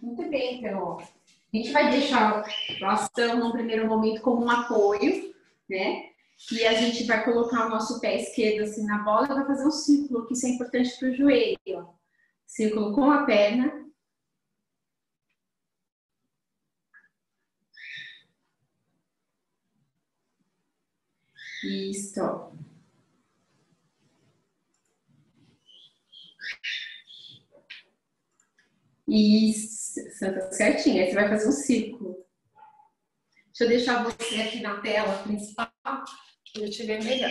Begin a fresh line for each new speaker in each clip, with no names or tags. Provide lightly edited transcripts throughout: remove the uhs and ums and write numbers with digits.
Muito bem, então, ó. A gente vai deixar o bastão no primeiro momento como um apoio, né? E a gente vai colocar o nosso pé esquerdo assim na bola e vai fazer um círculo, que isso é importante para o joelho, ó. Círculo com a perna. Isso, ó. Isso, Santa, certinho. Aí você vai fazer um círculo. Deixa eu deixar você aqui na tela principal, para eu te ver melhor.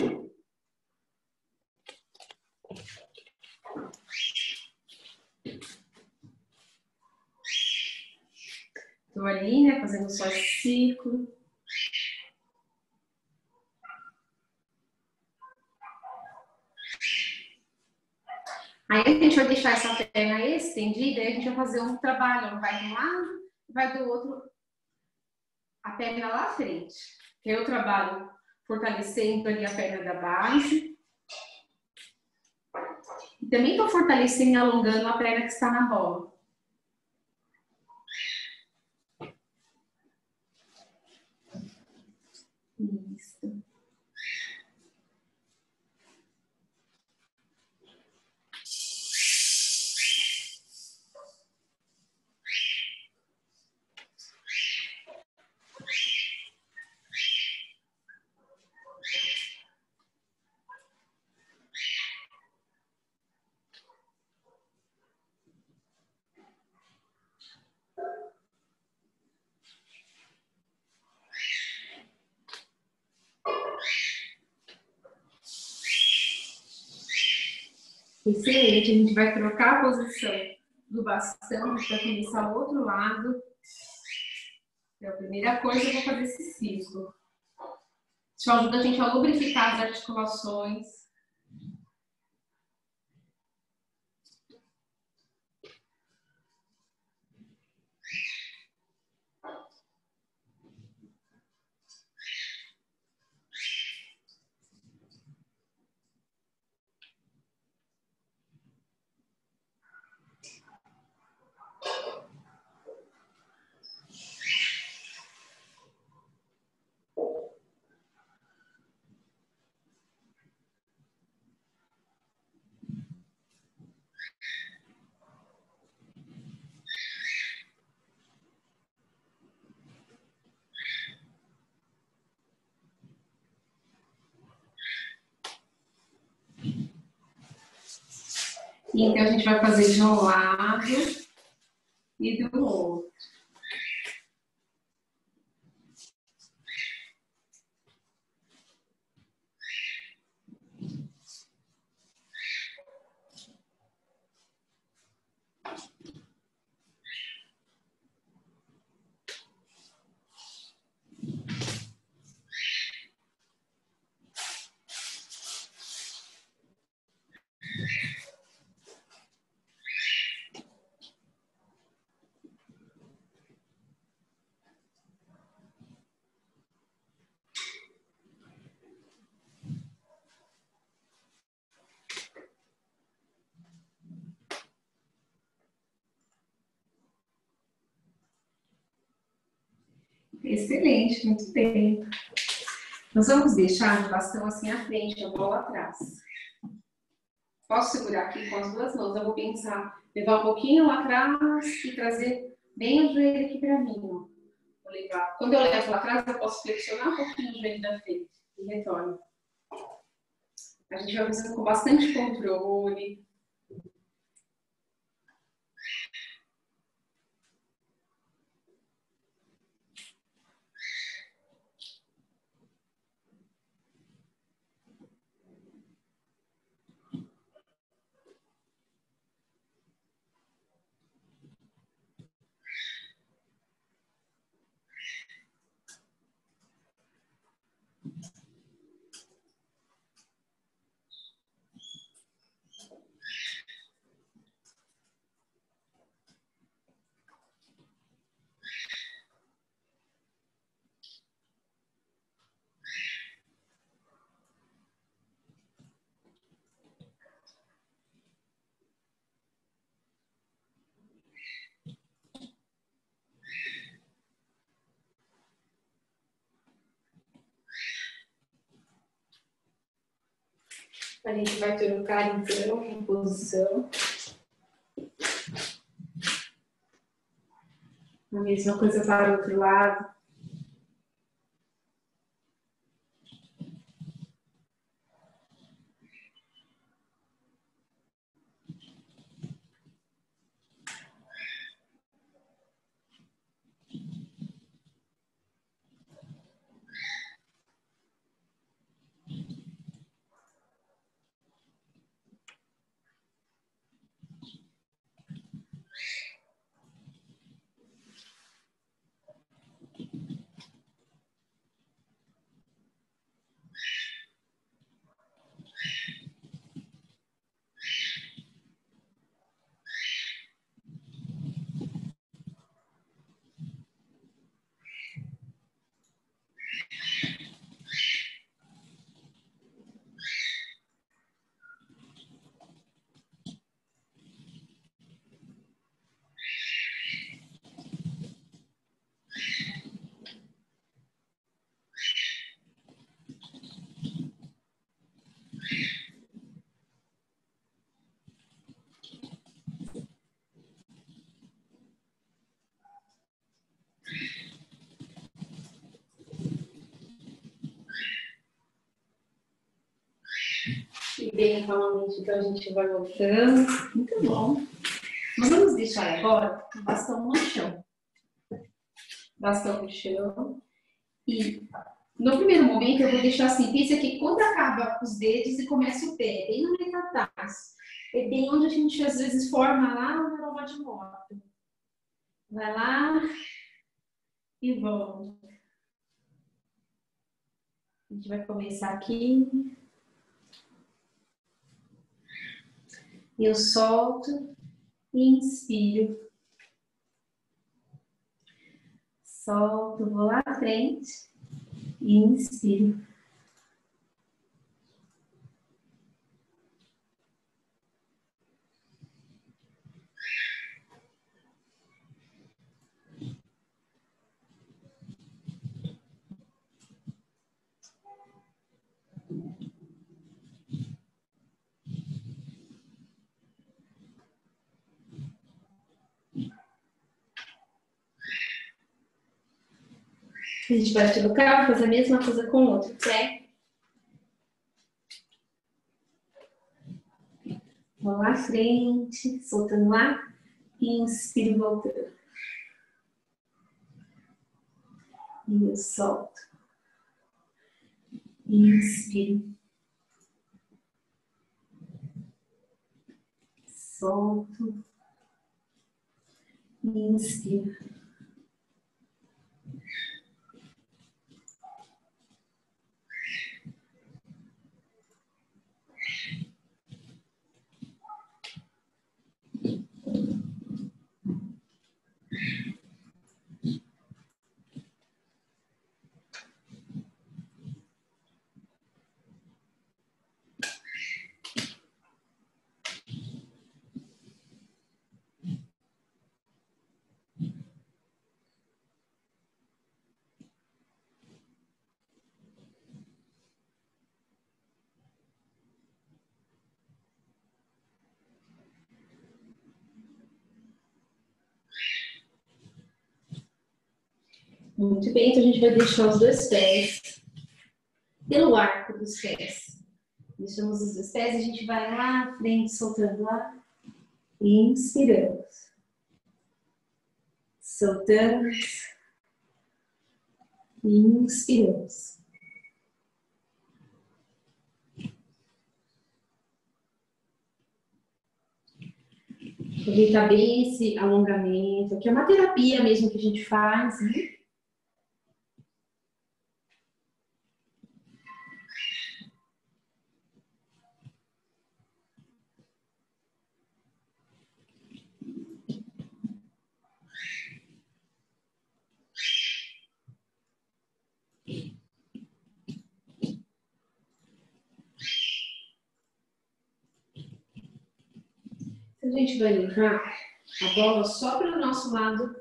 Estou ali, né, fazendo só esse círculo. Aí a gente vai deixar essa perna estendida e a gente vai fazer um trabalho. Vai de um lado, vai do outro, a perna lá à frente. Eu trabalho fortalecendo ali a perna da base. E também estou fortalecendo e alongando a perna que está na bola. Isso. Excelente, a gente vai trocar a posição do bastão, a gente vai começar o outro lado. Então, a primeira coisa, eu vou fazer esse círculo. Isso ajuda a gente a lubrificar as articulações. Então, a gente vai fazer de um lado e do outro. Excelente, muito bem. Nós vamos deixar o bastão assim à frente, a bola atrás. Posso segurar aqui com as duas mãos. Eu vou pensar, levar um pouquinho lá atrás e trazer bem o joelho aqui para mim. Ó. Vou levar. Quando eu levo lá atrás, eu posso flexionar um pouquinho o joelho da frente e retorno. A gente vai fazendo com bastante controle. A gente vai trocar, então, em posição. A mesma coisa para o outro lado. E bem calmamente, então a gente vai voltando. Muito bom. Nós vamos deixar agora o bastão no chão. Bastão no chão. E no primeiro momento eu vou deixar assim, pensa que quando acaba os dedos e começa o pé, bem no metatarso. É bem onde a gente às vezes forma lá no aroma de moto. Vai lá e volta. A gente vai começar aqui. Eu solto e inspiro. Solto, vou lá à frente e inspiro. A gente vai trocar, fazer a mesma coisa com o outro pé. Vou lá à frente, soltando lá. Inspiro, voltando. E eu solto. Inspiro. Solto. Inspiro. Muito bem, então a gente vai deixar os dois pés pelo arco dos pés. Deixamos os dois pés e a gente vai lá à frente, soltando lá. Inspiramos. Soltamos. Inspiramos. Aproveitar bem esse alongamento, que é uma terapia mesmo que a gente faz, né? A gente vai levar a bola só para o nosso lado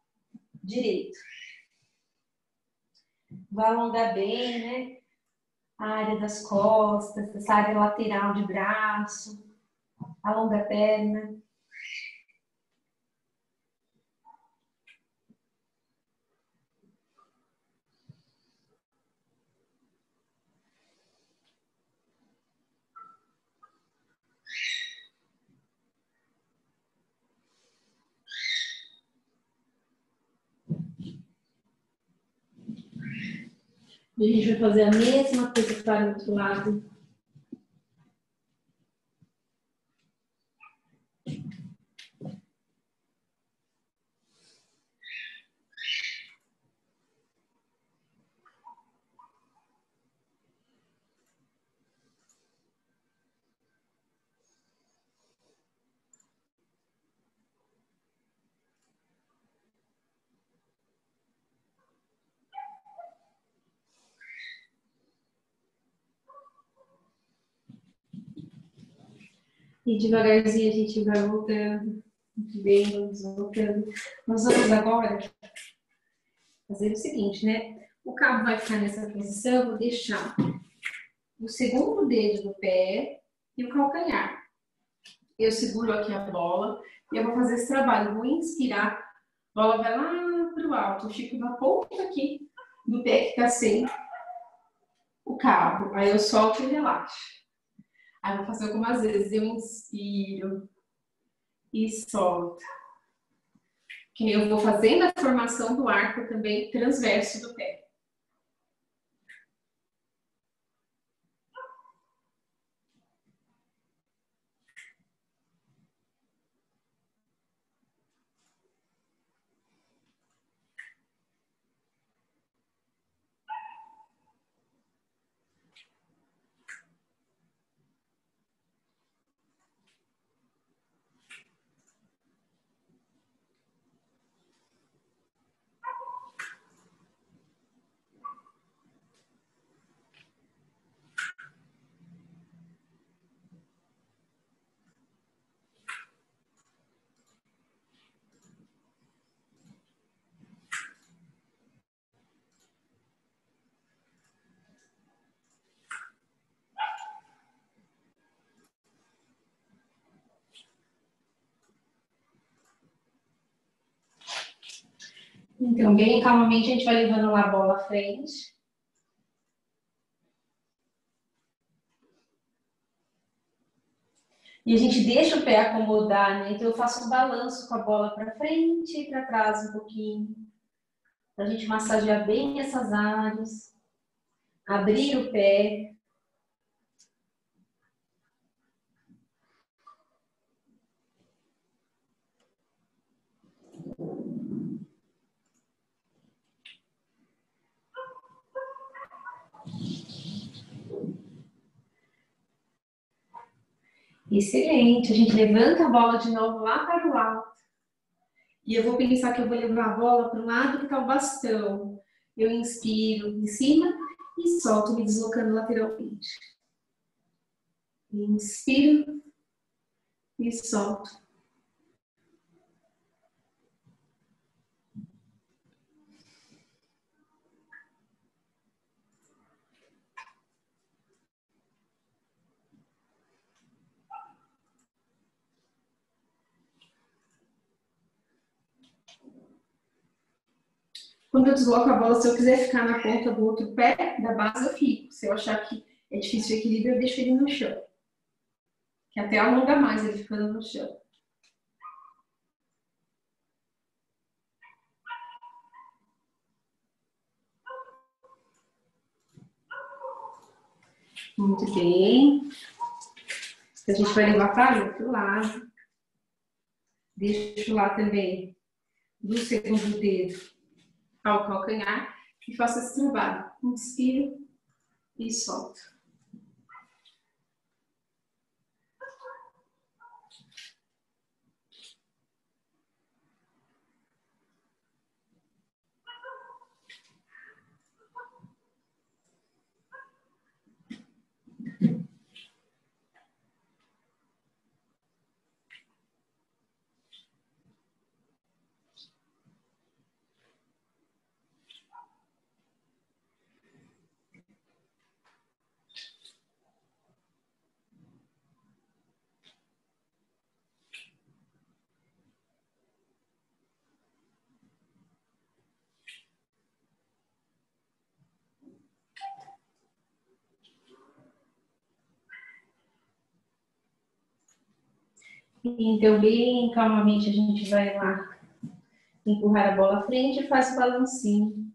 direito. Vai alongar bem, né? a área das costas, essa área lateral de braço, alonga a perna. E a gente vai fazer a mesma coisa para o outro lado. E devagarzinho a gente vai voltando. Muito bem, vamos voltando. Nós vamos agora fazer o seguinte, né? O cabo vai ficar nessa posição, eu vou deixar o segundo dedo do pé e o calcanhar. Eu seguro aqui a bola e eu vou fazer esse trabalho. Eu vou inspirar, a bola vai lá para o alto. Eu fico na ponta aqui do pé que está sem o cabo. Aí eu solto e relaxo. Aí eu vou fazer algumas vezes. Eu inspiro e solto. Que eu vou fazendo a formação do arco também transverso do pé. Então, bem calmamente, a gente vai levando lá a bola à frente. E a gente deixa o pé acomodar, né? Então eu faço um balanço com a bola para frente e para trás um pouquinho. Para a gente massagear bem essas áreas. Abrir o pé. Excelente. A gente levanta a bola de novo lá para o alto. E eu vou pensar que eu vou levar a bola para o lado que está o bastão. Eu inspiro em cima e solto, me deslocando lateralmente. Inspiro e solto. Quando eu desloco a bola, se eu quiser ficar na ponta do outro pé, da base eu fico. Se eu achar que é difícil o equilíbrio, eu deixo ele no chão. Que até alonga mais ele ficando no chão. Muito bem. A gente vai levar para o outro lado. Deixo lá também do segundo dedo ao calcanhar e faço esse trabalho. Inspiro e solto. Então, bem calmamente, a gente vai lá empurrar a bola à frente e faz o balancinho.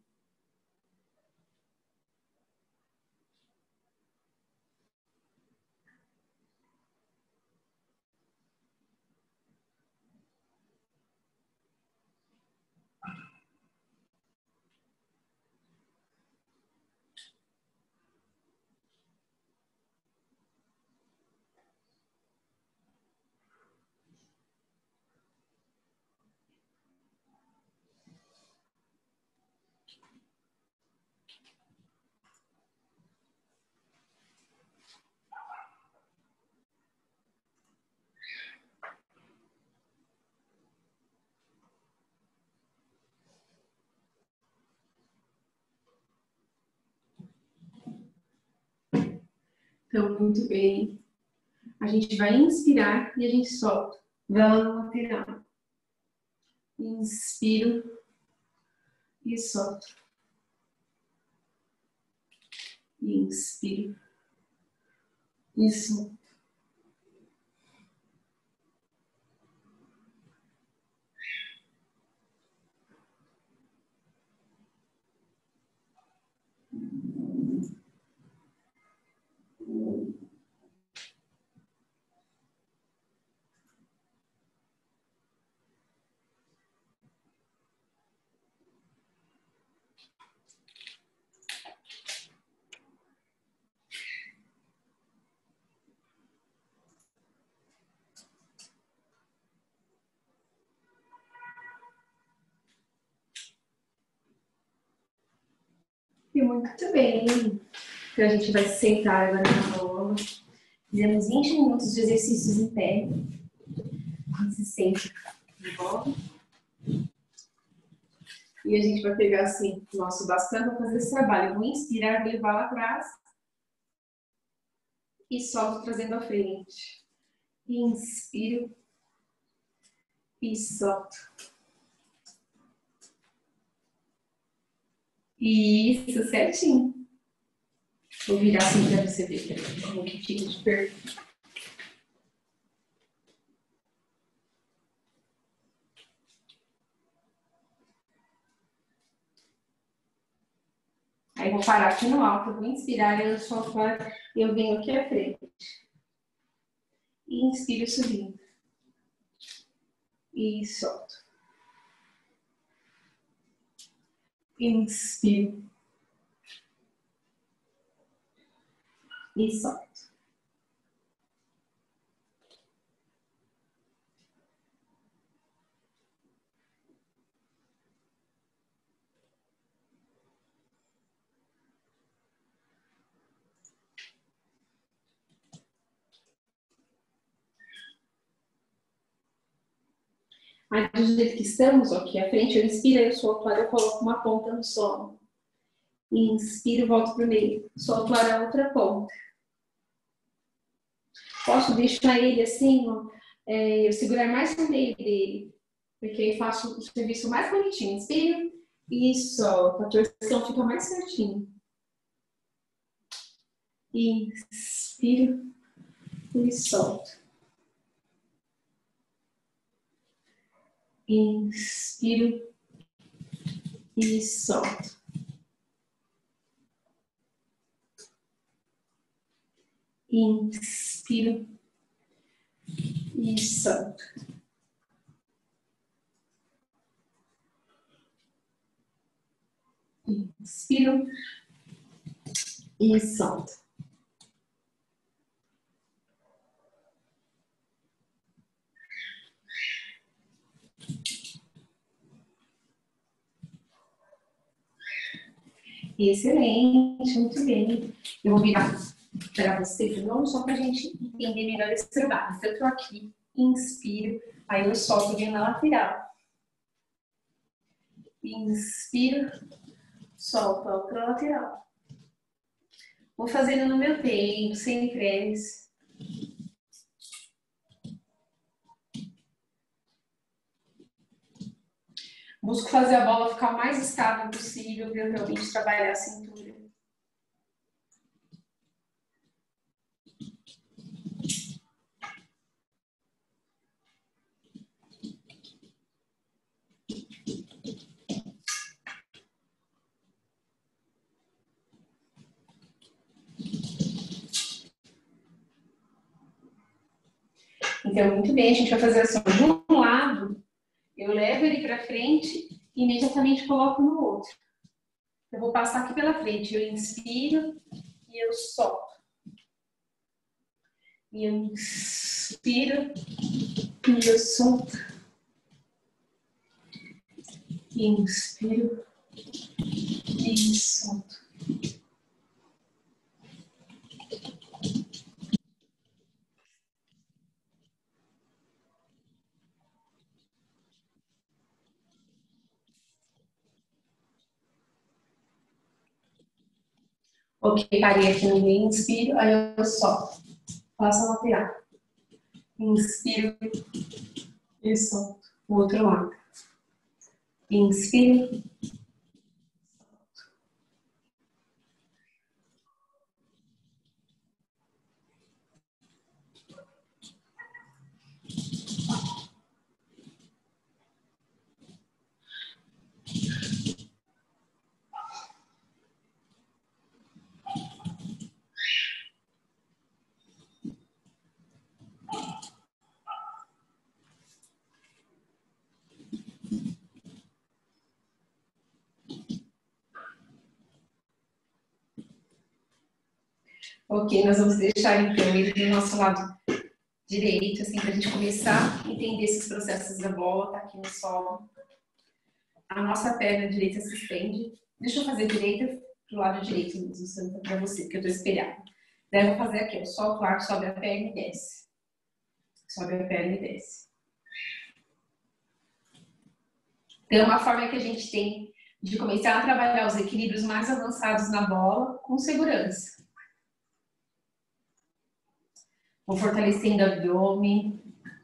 Então, muito bem. A gente vai inspirar e a gente solta. Vela lateral. Inspiro e solto. Inspiro e solto. E muito bem. Então, a gente vai sentar agora na bola. Fizemos 20 minutos de exercícios em pé. Consistência de bola. E a gente vai pegar assim o nosso bastão para fazer esse trabalho. Eu vou inspirar, vou levar lá atrás. E solto trazendo à frente. Inspiro. E solto. Isso, certinho. Vou virar assim para você ver como que fica de perto. Aí vou parar aqui no alto, eu vou inspirar, eu solto, eu venho aqui à frente. E inspiro subindo. E solto. Inspiro. E solto. Aí, do jeito que estamos, ó, aqui à frente, eu inspiro, eu solto o ar, eu coloco uma ponta no solo. Inspiro, volto para o meio. Solto o ar a outra ponta. Posso deixar ele assim, ó, eu segurar mais no meio dele, porque aí faço o serviço mais bonitinho. Inspiro e solto. A torção fica mais certinho. Inspiro e solto. Inspiro e solto. Inspiro e solto. Inspiro e solto. Excelente, muito bem. Eu vou virar para você de novo, só para a gente entender melhor esse trabalho. Então, eu estou aqui, inspiro, aí eu solto bem na lateral. Inspiro, solto a outra lateral. Vou fazendo no meu tempo, sem pressa. Busco fazer a bola ficar o mais estável possível, para eu realmente trabalhar a cintura. Então, muito bem, a gente vai fazer assim, de um lado, eu levo ele para frente e imediatamente coloco no outro. Eu vou passar aqui pela frente, eu inspiro e eu solto. E eu inspiro e eu solto. Inspiro e solto. Ok, parei aqui no meio, inspiro, aí eu solto. Faço a lateral. Inspiro e solto. O outro lado. Inspiro. Ok, nós vamos deixar então ele do nosso lado direito, assim, para a gente começar a entender esses processos da bola, tá aqui no solo. A nossa perna direita se estende. Deixa eu fazer direita pro lado direito mesmo, para você, porque eu tô espelhada. Daí eu vou fazer aqui, ó, solta o ar, sobe a perna e desce. Sobe a perna e desce. Então, uma forma que a gente tem de começar a trabalhar os equilíbrios mais avançados na bola com segurança. Vou fortalecendo o abdômen.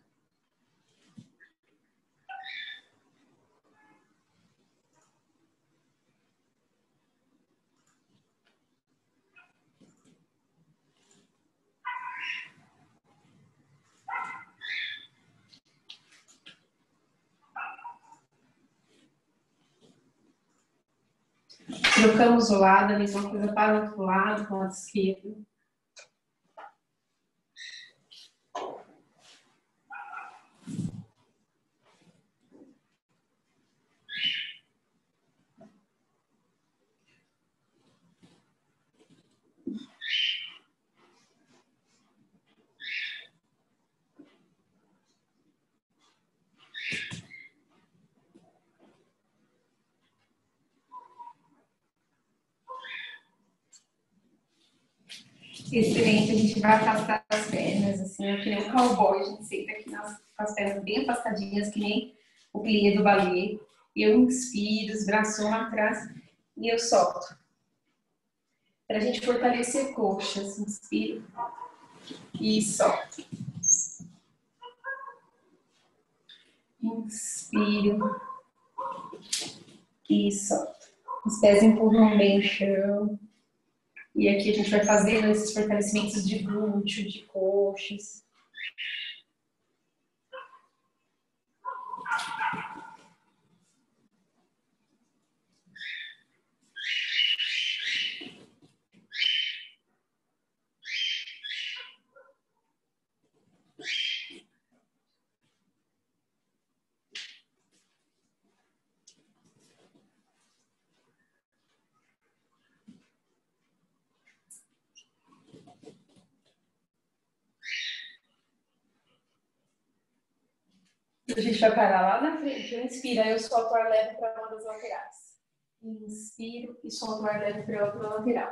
Trocamos o lado, a mesma coisa para o outro lado, com o lado esquerdo. Excelente, a gente vai afastar as pernas, assim, que nem um cowboy, a gente senta aqui com as pernas bem afastadinhas, que nem o plié do balé. Eu inspiro, os braços lá atrás e eu solto. Para a gente fortalecer coxas, inspiro e solto. Inspiro e solto. Os pés empurram bem o chão. E aqui a gente vai fazendo esses fortalecimentos de glúteo, de coxas. A gente vai parar lá na frente. Eu inspiro, aí eu solto o ar leve para uma das laterais. Inspiro e solto o ar leve para a outra lateral.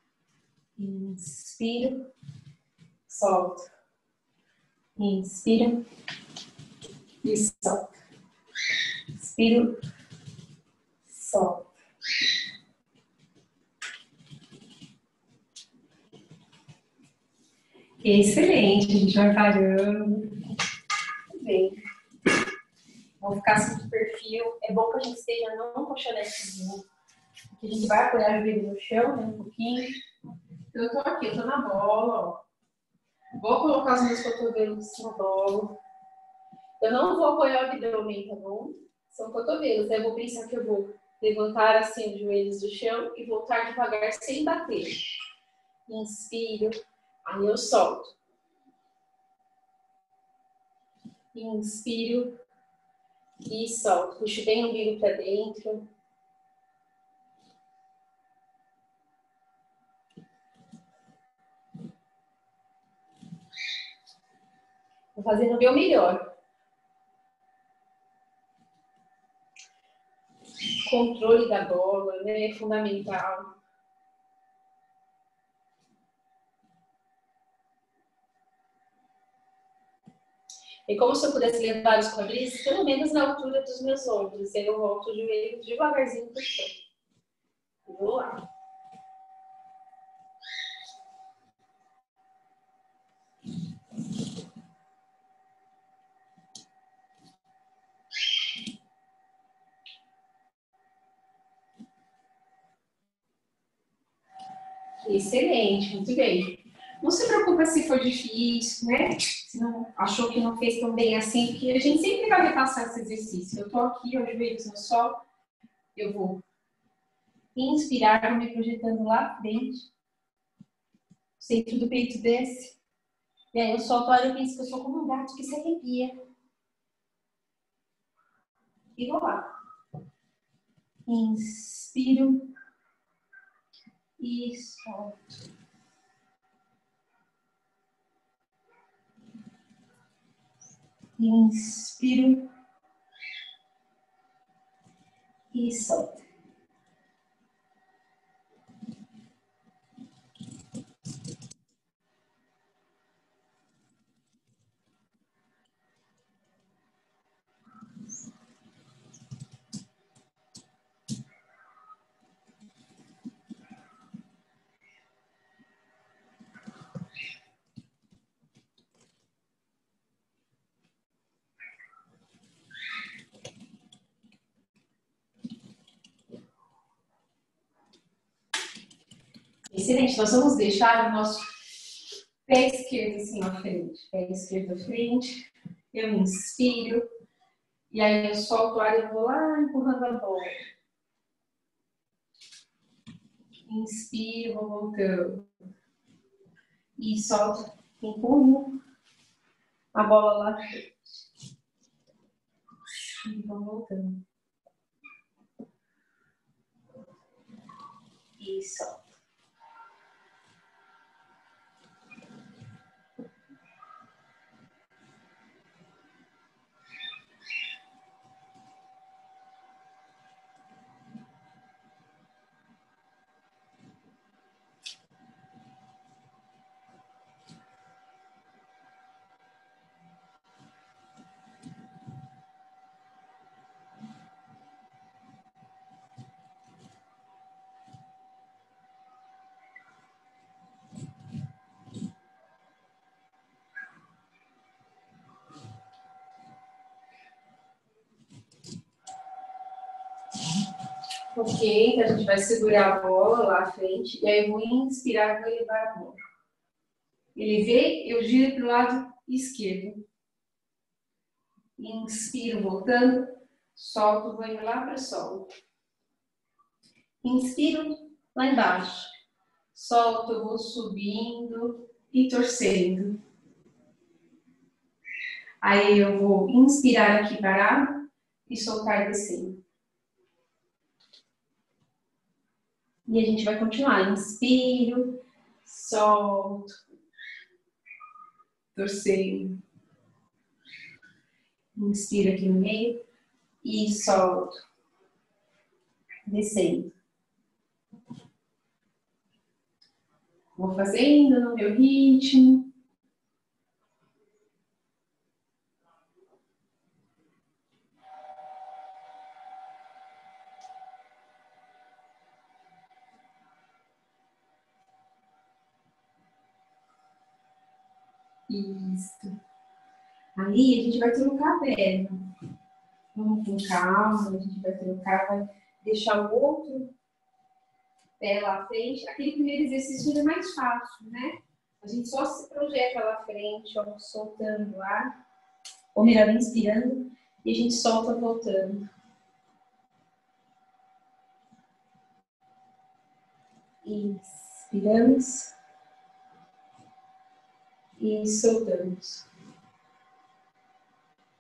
Inspiro, solto. Inspiro e solto. Inspiro, solto. Excelente, a gente vai parando. Muito bem. Vamos ficar assim de perfil. É bom que a gente esteja num colchonetezinho. Porque a gente vai apoiar o joelho no chão, né, um pouquinho. Então eu tô aqui, eu tô na bola, ó. Vou colocar os meus cotovelos na bola. Eu não vou apoiar o abdômen, tá bom? São cotovelos. Aí eu vou pensar que eu vou levantar assim os joelhos do chão e voltar devagar sem bater. Inspiro, aí eu solto. Inspiro e solto. Puxo bem o umbigo para dentro. Vou fazendo o meu melhor. Controle da bola, né? É fundamental. É como se eu pudesse levar os quadris pelo menos na altura dos meus ombros. Aí eu volto o joelho devagarzinho para o chão. Vou lá. Excelente, muito bem. Não se preocupa se for difícil, né? Se não achou que não fez tão bem assim, porque a gente sempre vai repassar esse exercício. Eu tô aqui, ó, joelhos no sol, eu vou inspirar, vou me projetando lá à frente. O centro do peito desce. E aí eu solto, olha, eu penso que eu sou como um gato que se arrepia. E vou lá. Inspiro. E solto. Inspiro. E solto. Excelente, nós vamos deixar o nosso pé esquerdo assim à frente. Pé esquerdo à frente. Eu inspiro. E aí eu solto o ar e vou lá empurrando a bola. Inspiro, vou voltando. E solto, empurro a bola lá à frente. E vou voltando. E solto. Ok, então a gente vai segurar a bola lá à frente. E aí eu vou inspirar e vou elevar a bola. Elevei, eu giro para o lado esquerdo. Inspiro, voltando. Solto, vou indo lá para o solo. Inspiro, lá embaixo. Solto, vou subindo e torcendo. Aí eu vou inspirar aqui parado e soltar descendo. E a gente vai continuar. Inspiro, solto, torcendo. Inspiro aqui no meio e solto, descendo. Vou fazendo no meu ritmo. Isso. Aí a gente vai trocar a perna. Vamos com calma, a gente vai trocar, vai deixar o outro pé lá à frente. Aquele primeiro exercício é mais fácil, né? A gente só se projeta lá à frente, ó, soltando o ar. Ou melhor, inspirando. E a gente solta voltando. Inspiramos. E soltamos.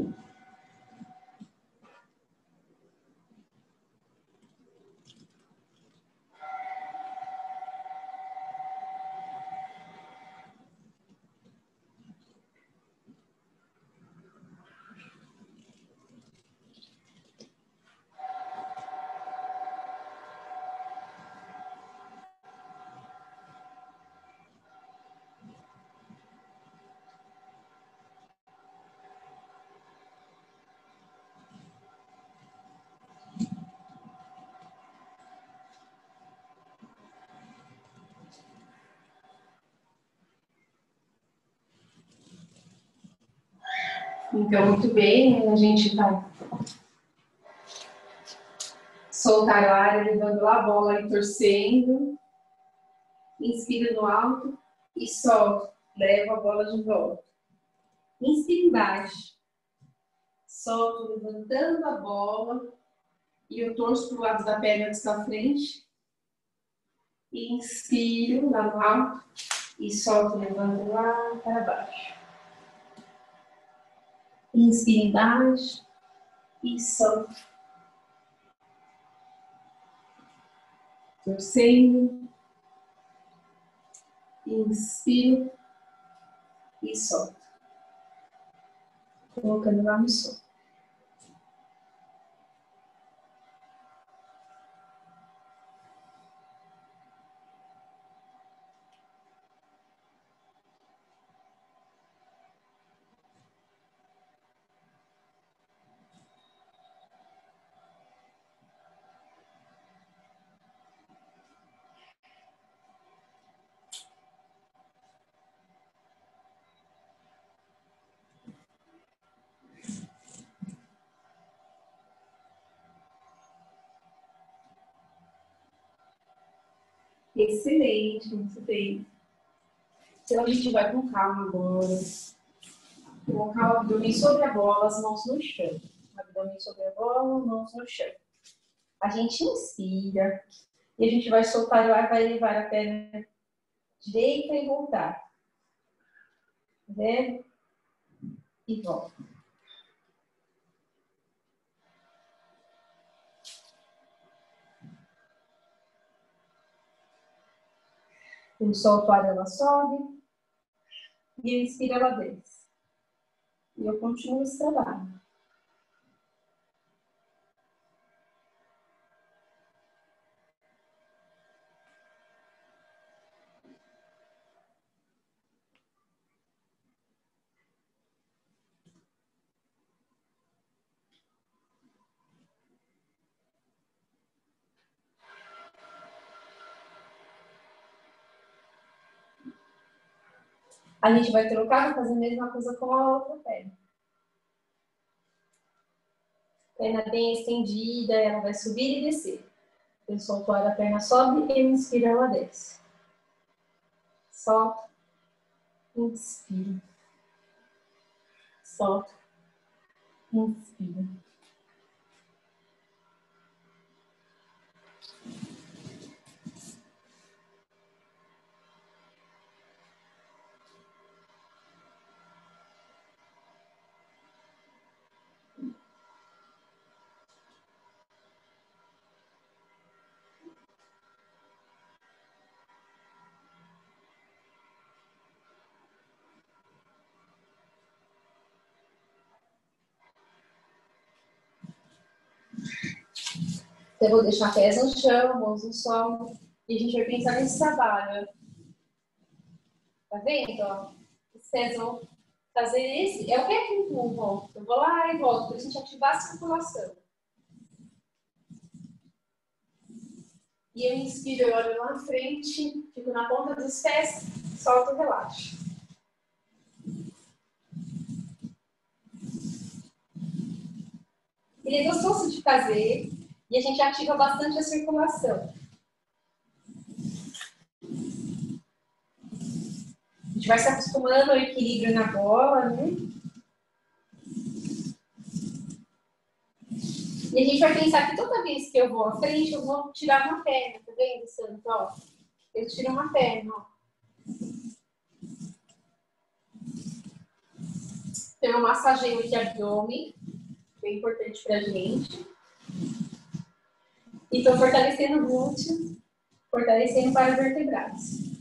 Então, muito bem, a gente vai soltar o ar, levando lá a bola e torcendo. Inspira no alto e solta. Leva a bola de volta. Inspira embaixo. Solto, levantando a bola. E eu torço para o lado da perna que está à frente. Inspiro lá no alto. E solto, levando lá para baixo. Inspira embaixo. E solto. Torcendo. Inspiro. E solto. Colocando lá no sol. Excelente, muito bem. Então a gente vai com calma agora. Colocar o abdômen sobre a bola, as mãos no chão. Abdômen sobre a bola, mãos no chão. A gente inspira e a gente vai soltar o ar, vai levar a perna direita e voltar. Tá vendo? E volta. Eu solto o ar, ela sobe. E eu inspiro, ela desce. E eu continuo esse trabalho. A gente vai trocar, vai fazer a mesma coisa com a outra perna. Perna bem estendida, ela vai subir e descer. Eu solto o ar, a perna sobe, eu inspiro, ela desce. Solto, inspiro. Solto, inspiro. Eu vou deixar pés no chão, mãos no solo. E a gente vai pensar nesse trabalho. Tá vendo? Ó? Os pés vão fazer esse. É o que é que empurra? Eu vou lá e volto, para a gente ativar a circulação. E eu inspiro, eu olho lá na frente, fico na ponta dos pés, solto e relaxo. Ele é gostoso de fazer e a gente ativa bastante a circulação. A gente vai se acostumando ao equilíbrio na bola, né? E a gente vai pensar que toda vez que eu vou à frente, eu vou tirar uma perna, tá vendo, Santo? Ó, eu tiro uma perna, ó. Então, eu massageio aqui o abdômen, bem importante pra gente. E tô fortalecendo o glúteo, fortalecendo para os vertebrados.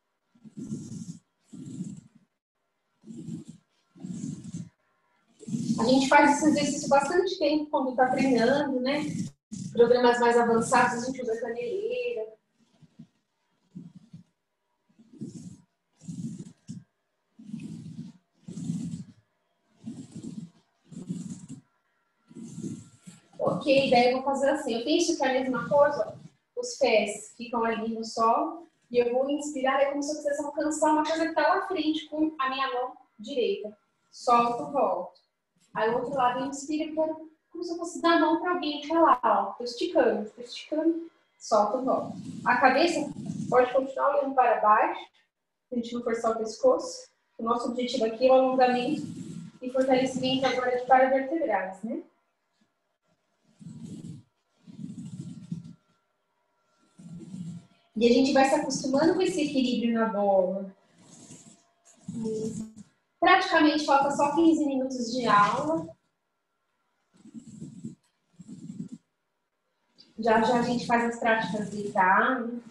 A gente faz esse exercício bastante tempo quando está treinando, né? Programas mais avançados, a gente usa caneleira. Ok, daí eu vou fazer assim. Eu penso que é a mesma coisa, ó, os pés ficam ali no solo e eu vou inspirar, é como se eu quisesse alcançar uma coisa que está lá à frente com a minha mão direita. Solto, volto. Aí o outro lado eu inspiro, quero como se eu fosse dar a mão para alguém que é lá, ó. Tô esticando, solto, volto. A cabeça pode continuar olhando para baixo, a gente não forçar o pescoço. O nosso objetivo aqui é o alongamento e fortalecimento agora de paravertebrais, né? E a gente vai se acostumando com esse equilíbrio na bola. Praticamente falta só 15 minutos de aula. Já já a gente faz as práticas deitado.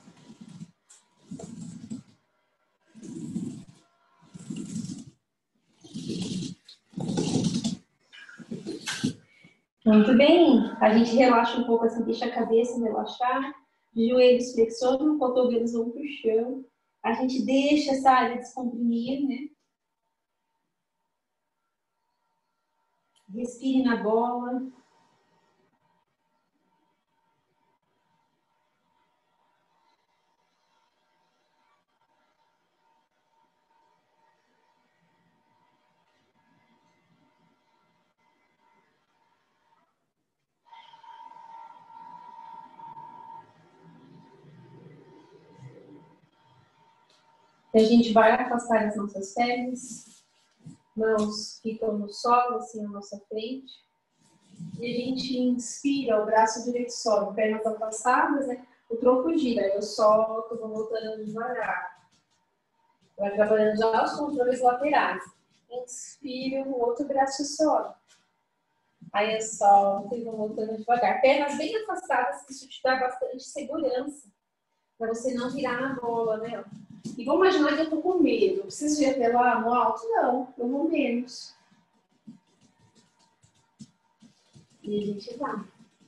Muito bem. A gente relaxa um pouco assim, deixa a cabeça relaxar. Joelhos flexionam, cotovelos vão para o chão. A gente deixa essa área descomprimir, né? Respire na bola. E a gente vai afastar as nossas pernas. Mãos ficam no solo, assim, à nossa frente. E a gente inspira, o braço direito sobe, pernas afastadas, né? O tronco gira, eu solto, vou voltando devagar. Vai trabalhando já os controles laterais. Inspiro, o outro braço sobe. Aí eu solto e vou voltando devagar. Pernas bem afastadas, que isso te dá bastante segurança. Para você não virar na bola, né? E vamos imaginar que eu tô com medo. Preciso ir até lá no alto? Não, eu vou menos. E a gente vai.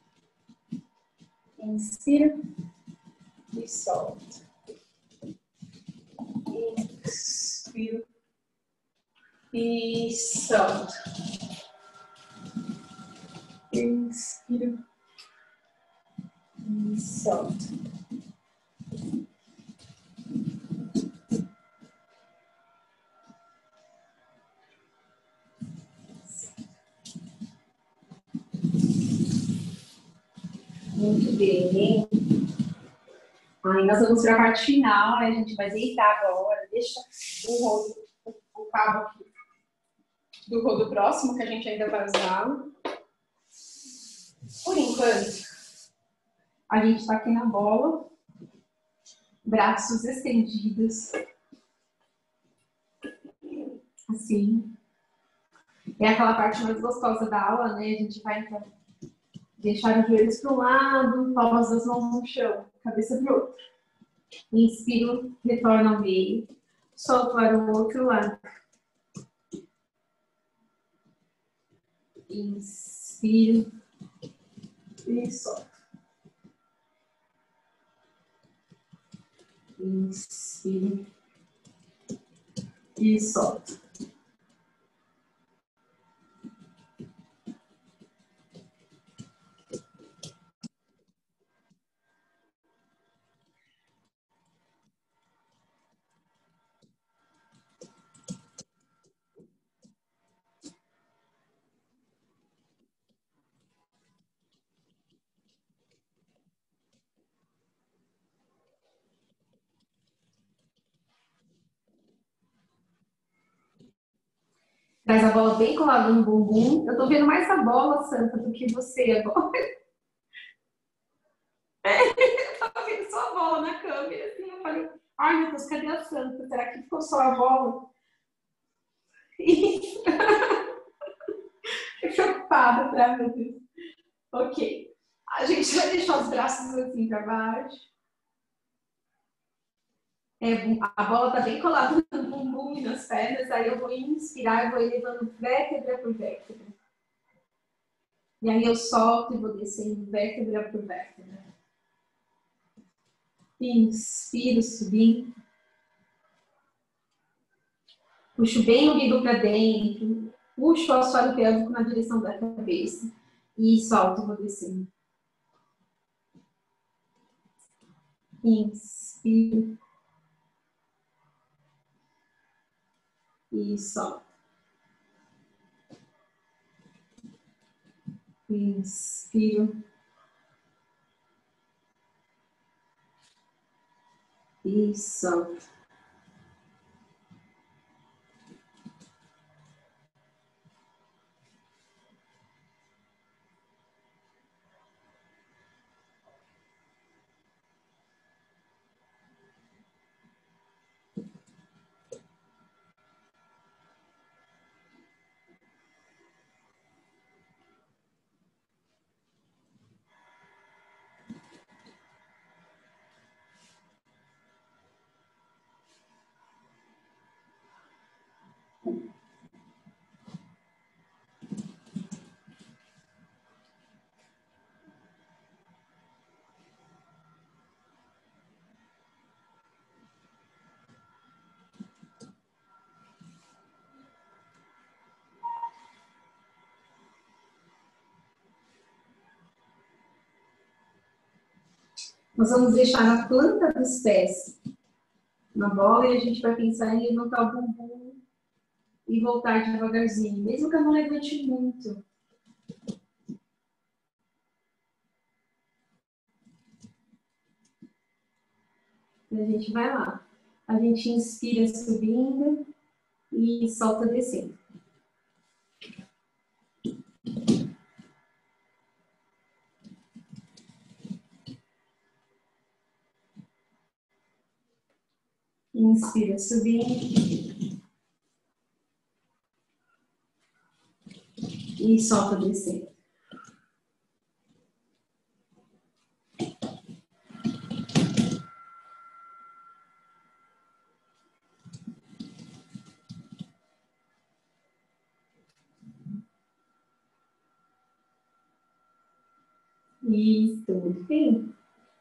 Inspira e solta. Inspira e solta. Inspira e solta. Muito bem. Aí nós vamos para a parte final, né? A gente vai deitar agora. Deixa o cabo aqui do rodo próximo, que a gente ainda vai usar. Por enquanto, a gente está aqui na bola, braços estendidos, assim. É aquela parte mais gostosa da aula, né? A gente vai então, deixar os joelhos para um lado, palmas das mãos no chão, cabeça para o outro. Inspiro, retorna ao meio, solto para o outro lado. Inspiro e solto. Inspiro e solto. Traz a bola bem colada no bumbum. Eu tô vendo mais a bola, Santa, do que você agora. Eu tava vendo só a bola na câmera, assim, eu falei, ai meu Deus, cadê a Santa? Será que ficou só a bola?
Preocupada, tá, meu Deus? Ok. A gente vai deixar os braços assim para baixo. A bola tá bem colada no bumbum e nas pernas. Aí eu vou inspirar e vou elevando vértebra por vértebra. E aí eu solto e vou descendo vértebra por vértebra. Inspiro, subindo. Puxo bem o umbigo para dentro. Puxo o assoalho pélvico na direção da cabeça. E solto e vou descendo. Inspiro. E solto. Inspiro. E solto. Nós vamos deixar a planta dos pés na bola e a gente vai pensar em levantar o bumbum e voltar devagarzinho, mesmo que eu não levante muito. E a gente vai lá. A gente inspira subindo e solta descendo. Inspira subindo e solta descendo. Isso, muito bem.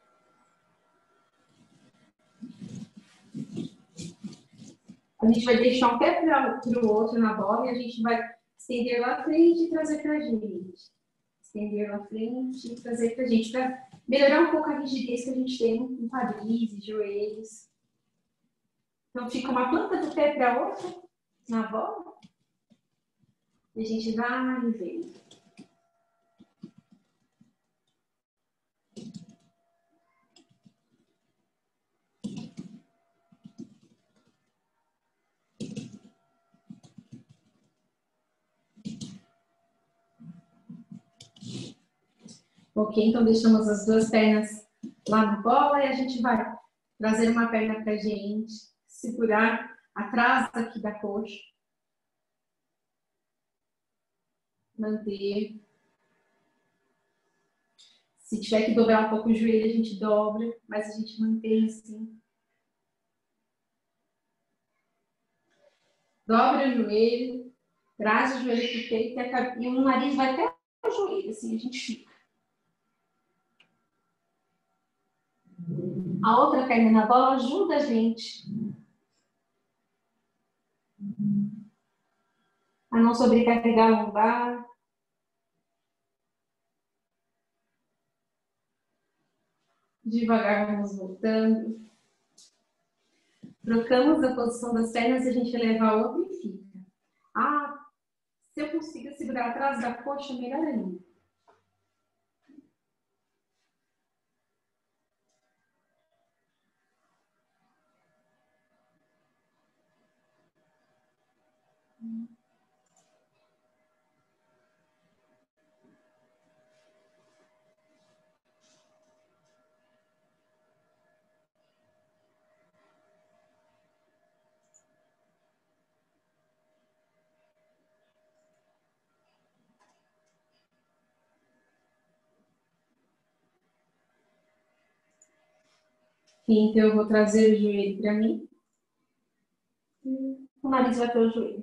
A gente vai deixar um pé para o outro na bola e a gente vai estender lá à frente e trazer para a gente. Estender lá à frente e trazer para a gente, para melhorar um pouco a rigidez que a gente tem em quadris e joelhos. Então fica uma planta do pé para a outra na bola. E a gente vai e vem. Ok, então deixamos as duas pernas lá na bola e a gente vai trazer uma perna para a gente, segurar atrás aqui da coxa. Manter. Se tiver que dobrar um pouco o joelho, a gente dobra, mas a gente mantém assim. Dobra o joelho, traz o joelho para o peito e o nariz vai até o joelho, assim, a gente fica. A outra perna na bola ajuda a gente a não sobrecarregar a lombar. Devagar vamos voltando. Trocamos a posição das pernas e a gente leva a outra e fica. Ah, se eu consigo segurar atrás da coxa, melhor ainda. Então, eu vou trazer o joelho para mim. O nariz vai para o joelho.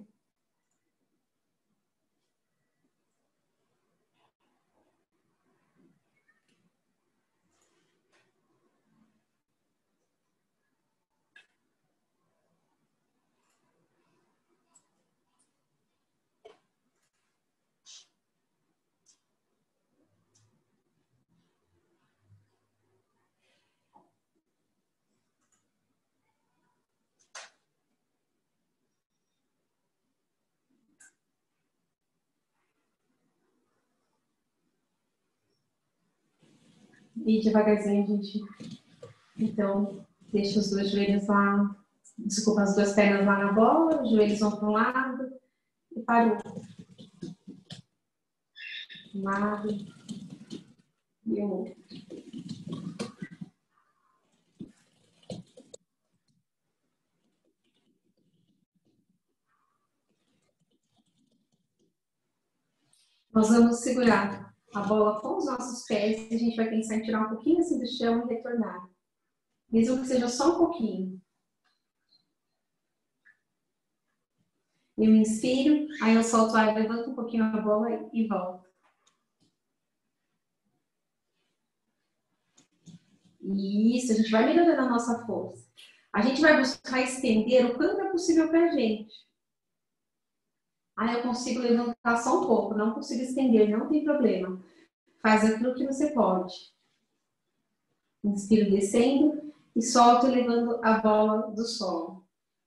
E devagarzinho a gente, então, deixa os dois joelhos lá, desculpa, as duas pernas lá na bola, os joelhos vão para um lado e para o outro. Um lado e o outro. Nós vamos segurar a bola com os nossos pés e a gente vai pensar em tirar um pouquinho assim do chão e retornar. Mesmo que seja só um pouquinho. Eu inspiro, aí eu solto o ar, levanto um pouquinho a bola e volto. Isso, a gente vai melhorando a nossa força. A gente vai buscar estender o quanto é possível pra gente. Aí eu consigo levantar só um pouco, não consigo estender, não tem problema. Faz aquilo que você pode. Inspiro descendo e solto levando a bola do solo.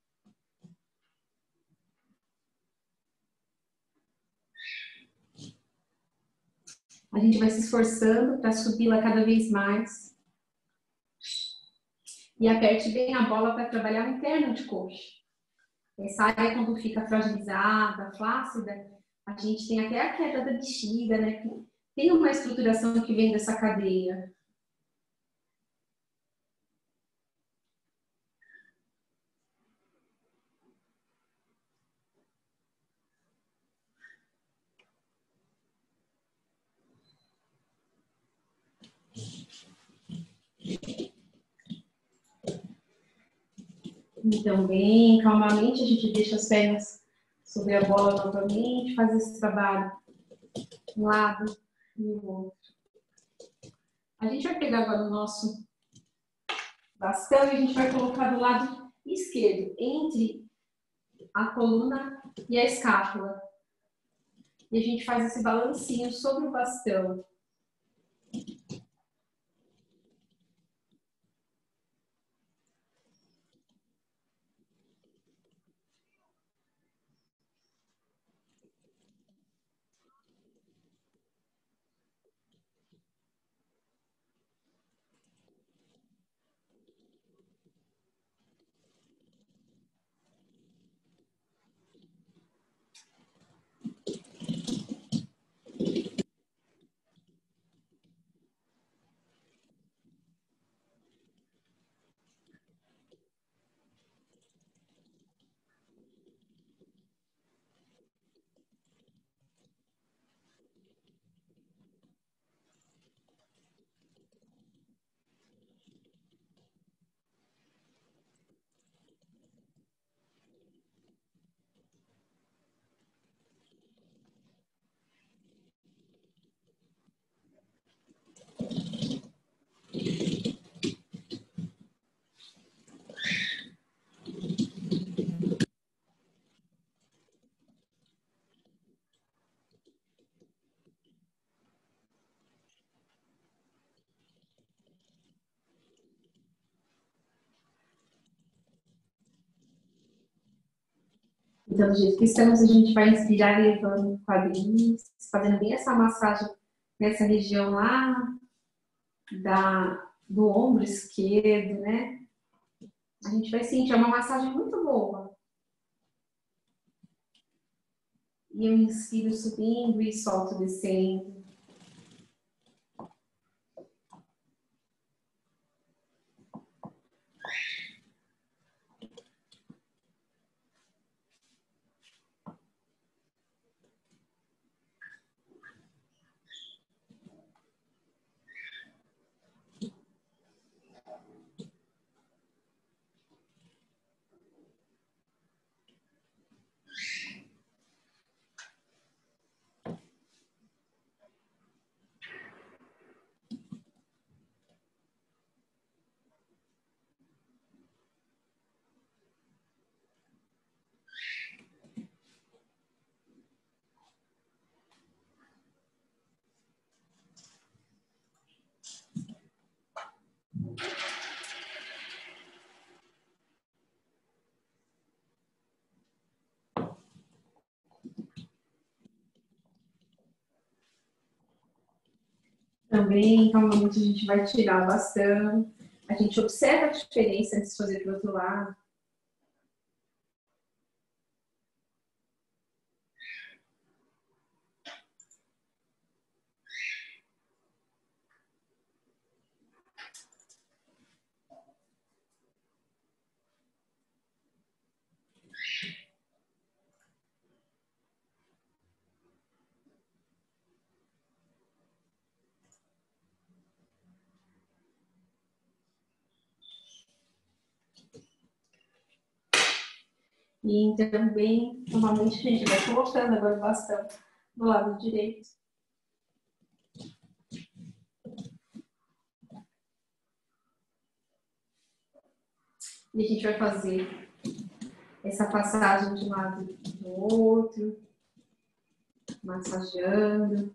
A gente vai se esforçando para subir-la cada vez mais. E aperte bem a bola para trabalhar o interno de coxa. Essa área, quando fica fragilizada, flácida, a gente tem até a queda da bexiga, né? Tem uma estruturação que vem dessa cadeia. Então, bem calmamente, a gente deixa as pernas sobre a bola novamente, faz esse trabalho um lado e o outro. A gente vai pegar agora o nosso bastão e a gente vai colocar do lado esquerdo, entre a coluna e a escápula. E a gente faz esse balancinho sobre o bastão. Então, do jeito que estamos, a gente vai inspirar levando o quadris, fazendo bem essa massagem nessa região lá do ombro esquerdo, né? A gente vai sentir uma massagem muito boa. E eu inspiro subindo e solto descendo. Também, calmamente, a gente vai tirar o bastão. A gente observa a diferença antes de fazer do outro lado. E também, normalmente, a gente vai colocando agora o bastão do lado direito. E a gente vai fazer essa passagem de um lado do outro, massageando.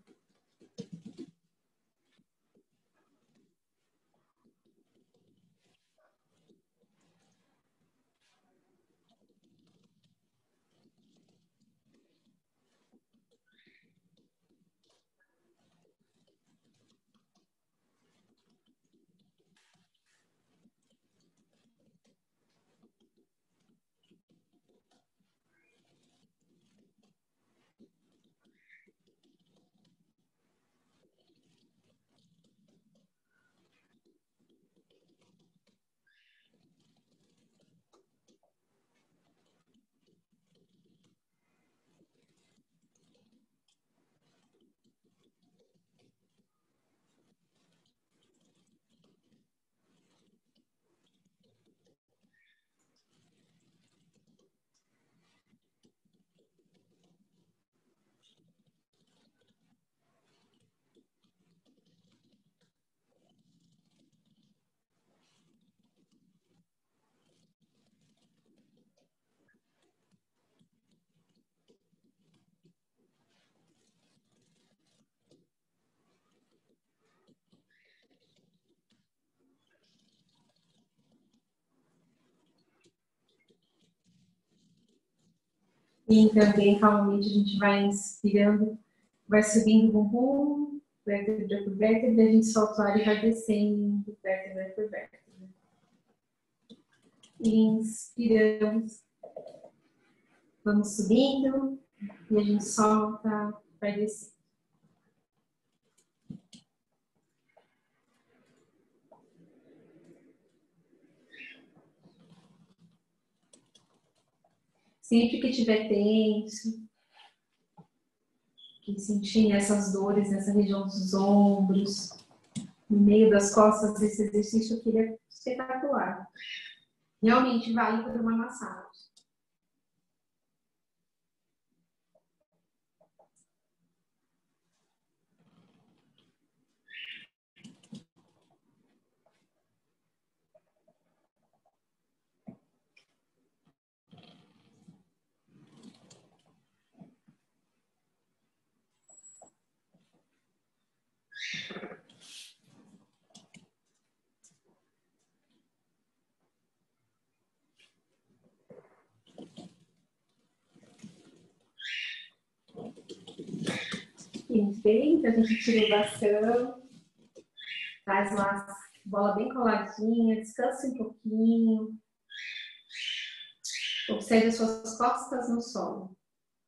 E também, calmamente, a gente vai inspirando, vai subindo o bumbum, vértebra por vértebra, a gente solta o ar e vai descendo, vértebra por vértebra. Inspiramos, vamos subindo, e a gente solta, vai descer. Sempre que estiver tenso, que sentir essas dores nessa região dos ombros, no meio das costas, esse exercício aqui é espetacular. Realmente vale por uma massagem. Bem, então a gente tira o bastão, faz uma bola bem coladinha, descansa um pouquinho, observe as suas costas no solo.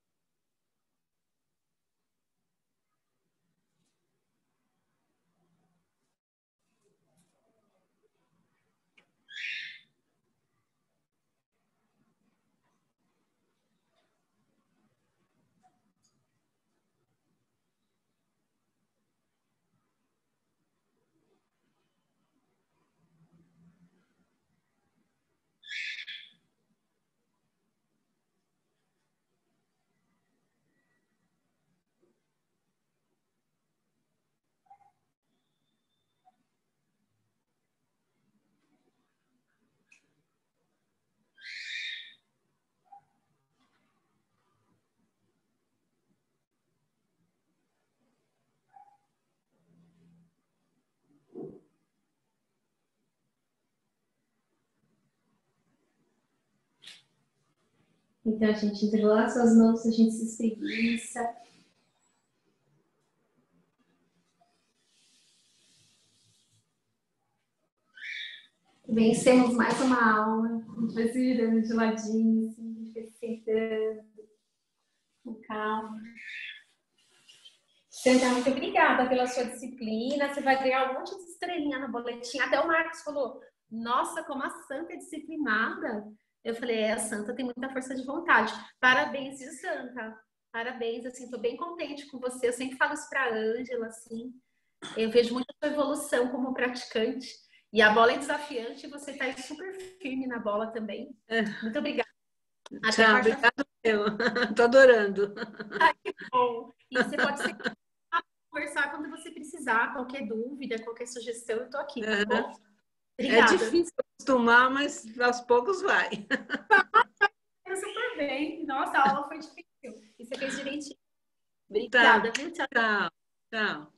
Então a gente entrelaça as mãos, a gente se espreguiça. Vencemos mais uma aula. A gente vai se virando de ladinho, assim, a gente vai se sentando. Com calma. Santa, muito obrigada pela sua disciplina. Você vai ganhar um monte de estrelinha na boletinha. Até o Marcos falou, nossa, como a Santa é disciplinada. Eu falei, a Santa tem muita força de vontade. Parabéns, viu, Santa? Parabéns, assim, tô bem contente com você. Eu sempre falo isso pra Ângela, assim. Eu vejo muita sua evolução como praticante. E a bola é desafiante e você tá super firme na bola também. Muito obrigada.
Tchau, obrigado eu. Tô adorando.
Que bom. E você pode conversar quando você precisar, qualquer dúvida, qualquer sugestão, eu tô aqui, tá bom? Obrigada.
É difícil acostumar, mas aos poucos vai.
Super bem. Nossa, a aula foi difícil. E você fez direitinho. Obrigada, viu? Tchau.
Tchau. Tchau.